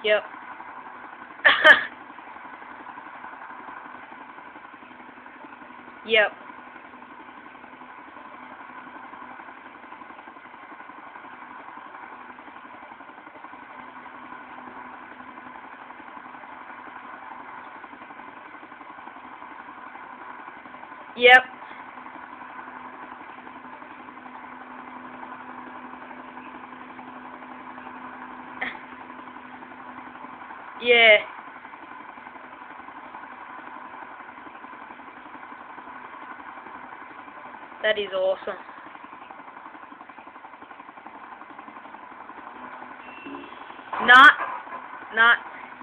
Yep. Yep. Yep. Yeah. That is awesome. Not.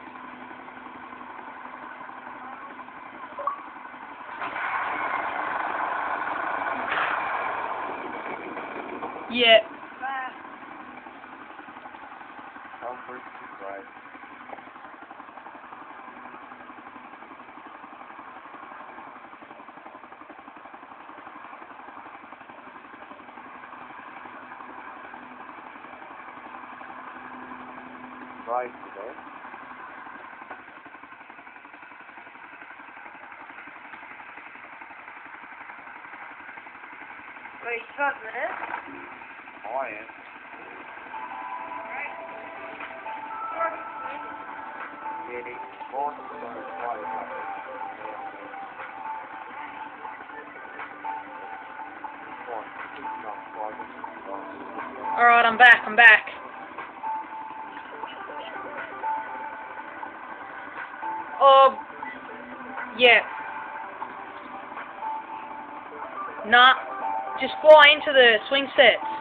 Yeah. Right today. Are you starting it? Oh, I am. Yeah, both of them are quite Alright, I'm back. Oh, yeah. Nah, just fly into the swing sets.